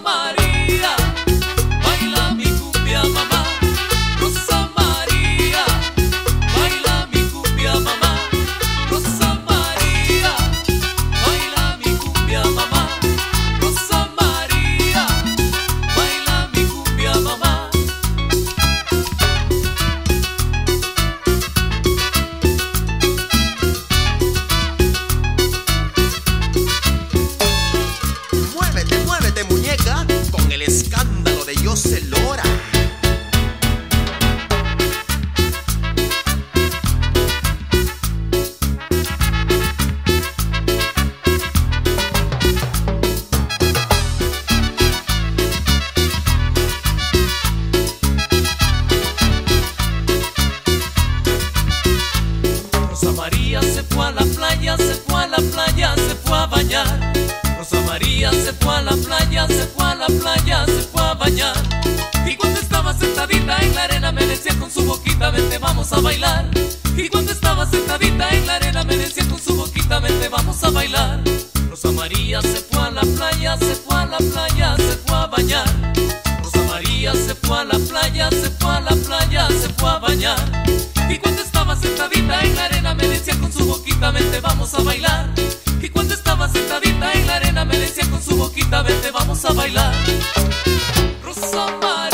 María, baila mi cumbia mamá. Rosa María, baila mi cumbia mamá. Rosa María, baila mi cumbia mamá. Rosa María, baila mi cumbia mamá. Muévete, muévete, muñeca, con el escándalo de José Lora. Rosa María se fue a la playa, se fue a la playa, se fue a bañar. Rosa María se fue a la playa, se fue a la playa, se fue a bañar. Y cuando estaba sentadita en la arena me decía con su boquita, vente vamos a bailar. Y cuando estaba sentadita en la arena me decía con su boquita, vente vamos a bailar. Rosa María se fue a la playa, se fue a la playa, se fue a bañar. Rosa María se fue a la playa, se fue a la playa, se fue a bañar. Y cuando estaba sentadita en la arena me decía con su boquita, vente vamos a bailar. Y cuando estaba sentadita en la arena me decía con su boquita, vente vamos a bailar. Rosa María.